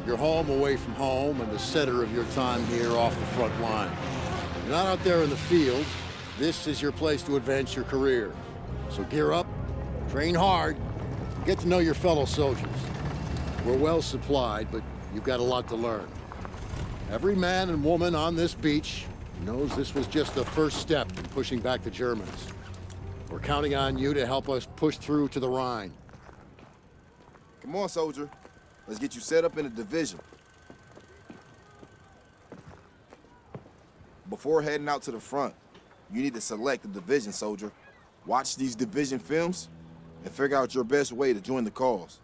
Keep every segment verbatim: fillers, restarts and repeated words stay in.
You're home away from home and the center of your time here off the front line. You're not out there in the field. This is your place to advance your career. So gear up, train hard, get to know your fellow soldiers. We're well supplied, but you've got a lot to learn. Every man and woman on this beach knows this was just the first step in pushing back the Germans. We're counting on you to help us push through to the Rhine. Come on, soldier. Let's get you set up in a division. Before heading out to the front, you need to select a division, soldier. Watch these division films and figure out your best way to join the cause.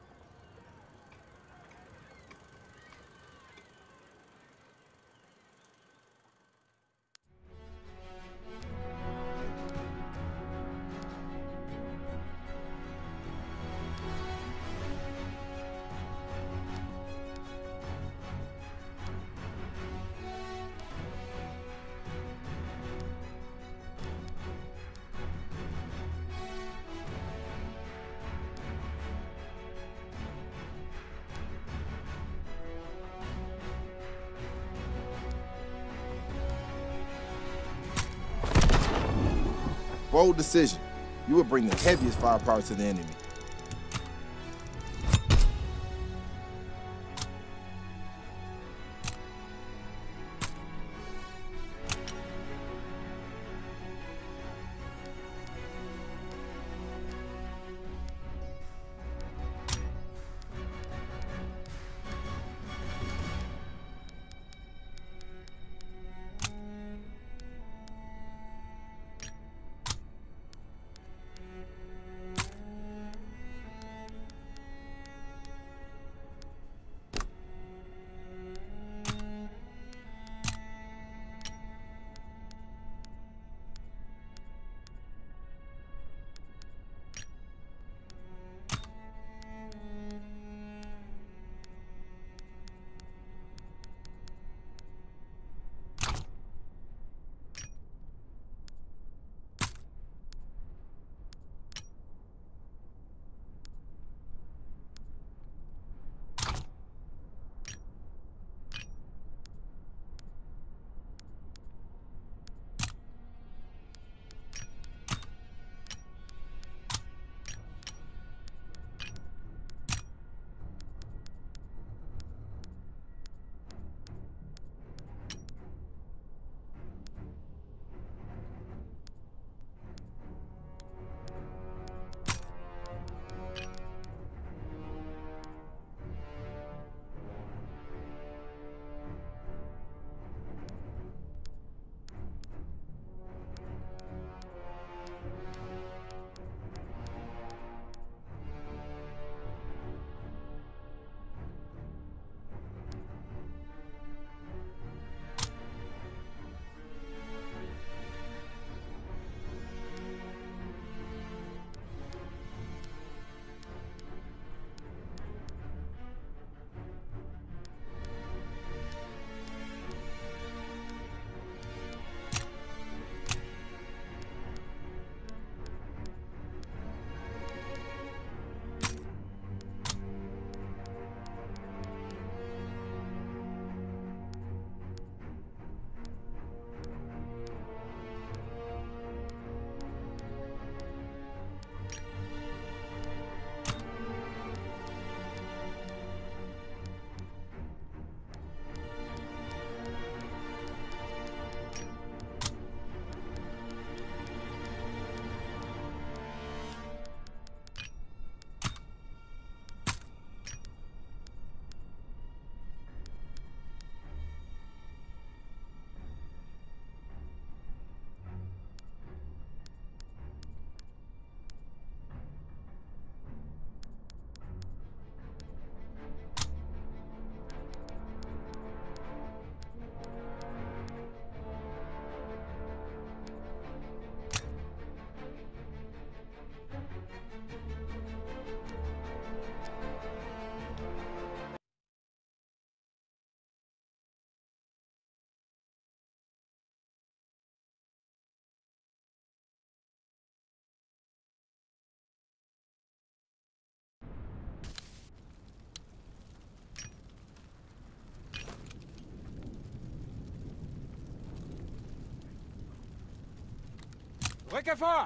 Bold decision. You would bring the heaviest firepower to the enemy. Rücke vor!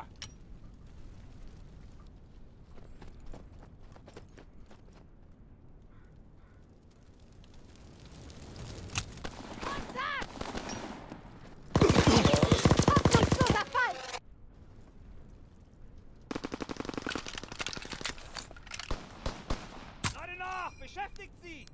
Gerade nach! Beschäftigt sie!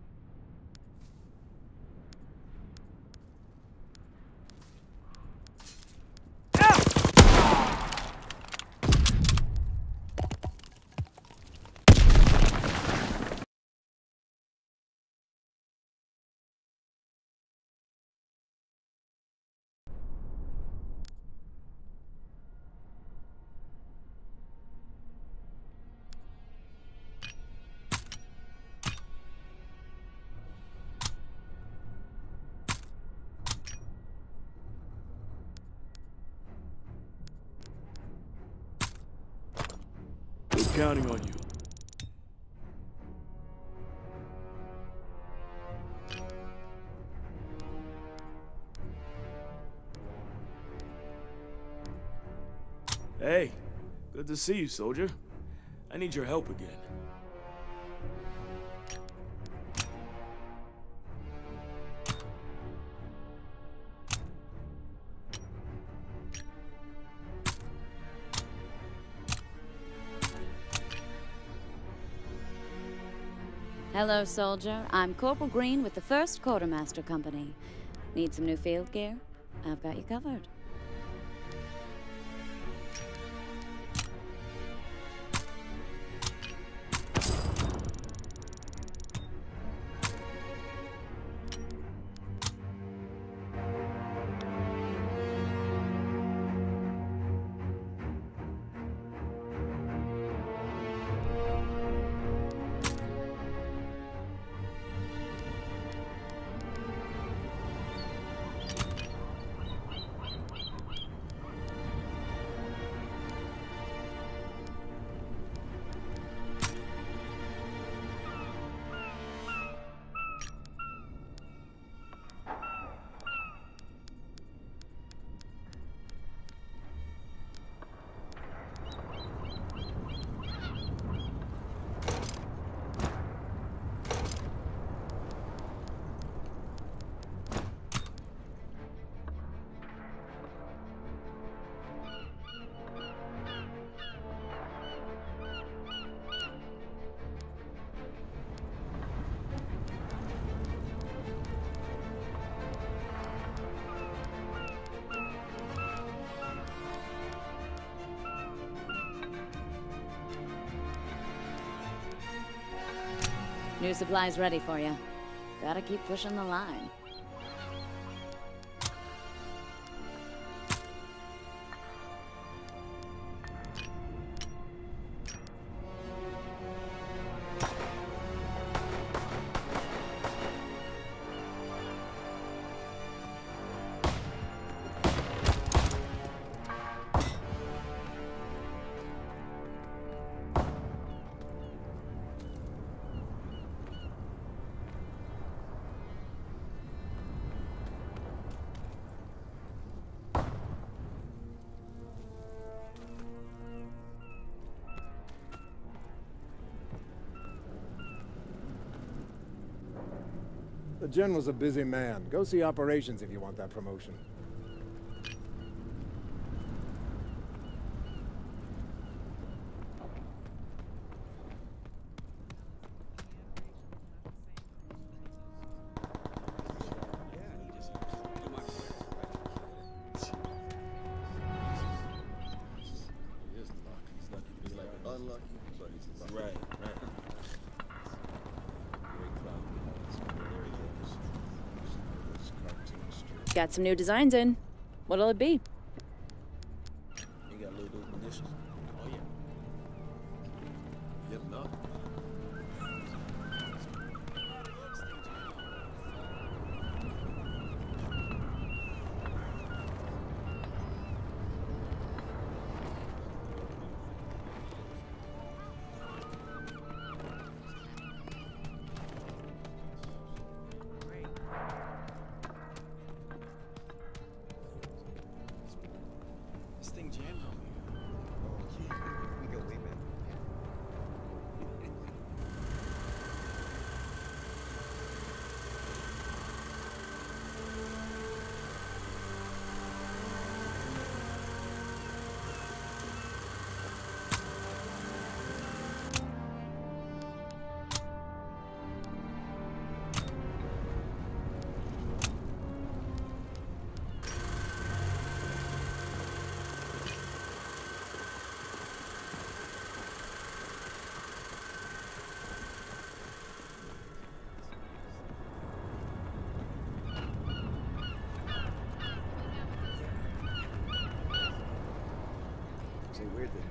We're counting on you. Hey, good to see you, soldier. I need your help again. Hello, soldier. I'm Corporal Green with the first Quartermaster Company. Need some new field gear? I've got you covered. New supplies ready for you. Gotta keep pushing the line. The General's a busy man. Go see operations if you want that promotion. Got some new designs in. What'll it be? You got little munitions? Oh, yeah. Yep, no.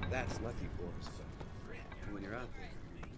That's lucky for us, but when you're out there.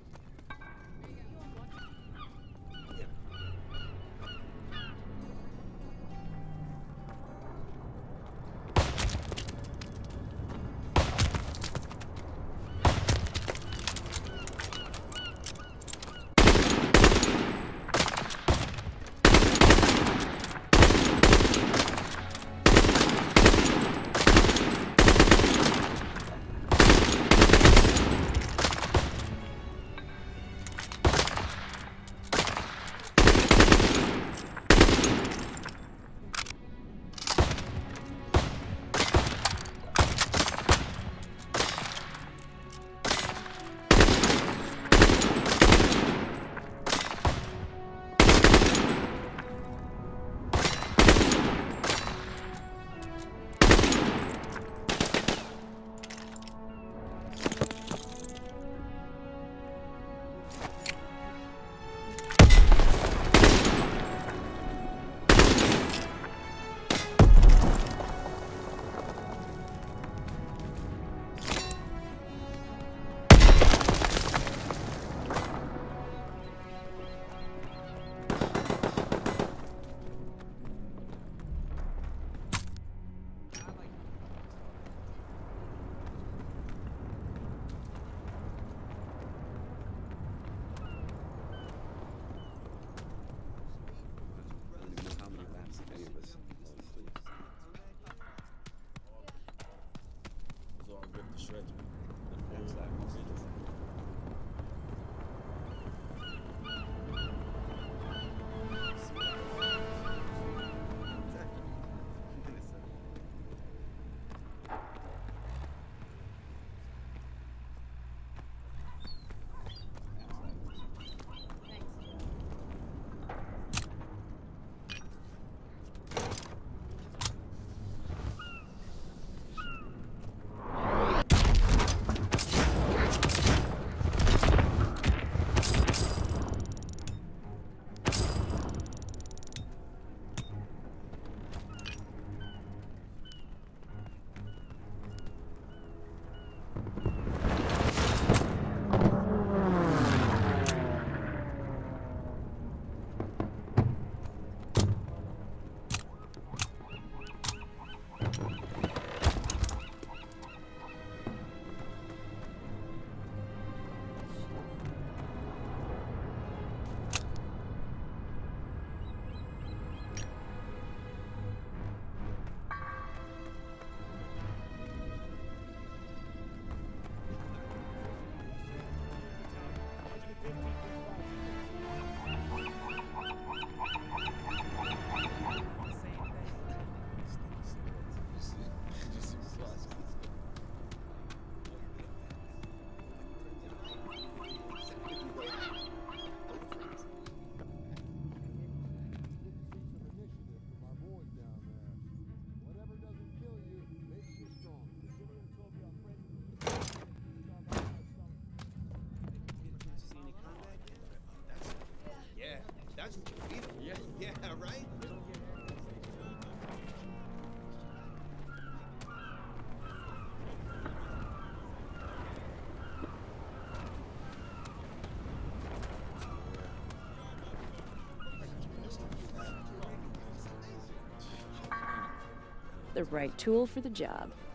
That's what you feel. Yeah, yeah, right? The right tool for the job.